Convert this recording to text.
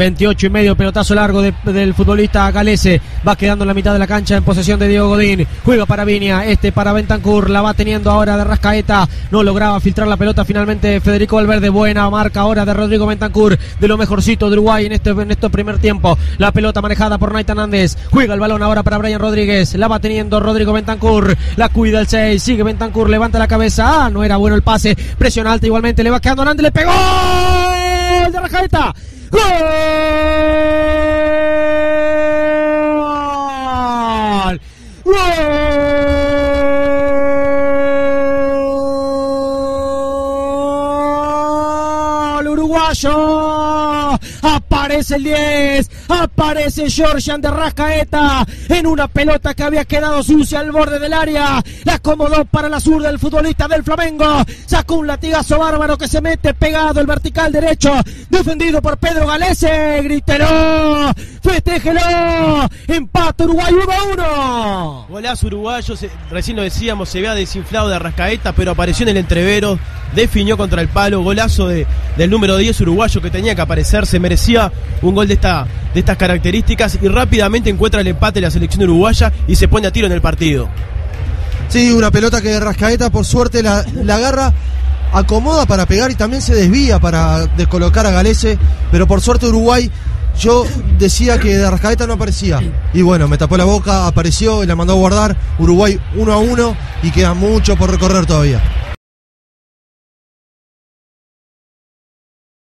28,5, pelotazo largo del futbolista galese. Va quedando en la mitad de la cancha en posesión de Diego Godín. Juega para Viña, para Bentancur. La va teniendo ahora de Arrascaeta. No lograba filtrar la pelota finalmente Federico Valverde. Buena marca ahora de Rodrigo Bentancur, de lo mejorcito de Uruguay en este primer tiempo. La pelota manejada por Nathan Nández. Juega el balón ahora para Brian Rodríguez. La va teniendo Rodrigo Bentancur. La cuida el 6. Sigue Bentancur. Levanta la cabeza. No era bueno el pase. Presión alta igualmente. Le va quedando a Nández. Le pegó. ¡Gol de Arrascaeta! ¡Gol! ¡Gol! Uruguayo. Aparece el 10, aparece Georgian de Arrascaeta en una pelota que había quedado sucia al borde del área. La acomodó para la zurda del futbolista del Flamengo. Sacó un latigazo bárbaro que se mete pegado el vertical derecho, defendido por Pedro Galese. Grítelo, festéjelo. Empate Uruguay 1-1. Golazo uruguayo, recién lo decíamos, se vea desinflado de Arrascaeta, pero apareció en el entrevero, definió contra el palo. Golazo del número 10 uruguayo que tenía que aparecer, se merecía un gol de estas características y rápidamente encuentra el empate de la selección uruguaya y se pone a tiro en el partido. Sí, una pelota que Arrascaeta por suerte la agarra, acomoda para pegar y también se desvía para descolocar a Galese, pero por suerte Uruguay, yo decía que de Arrascaeta no aparecía y bueno, me tapó la boca, apareció y la mandó a guardar. Uruguay 1-1 y queda mucho por recorrer todavía.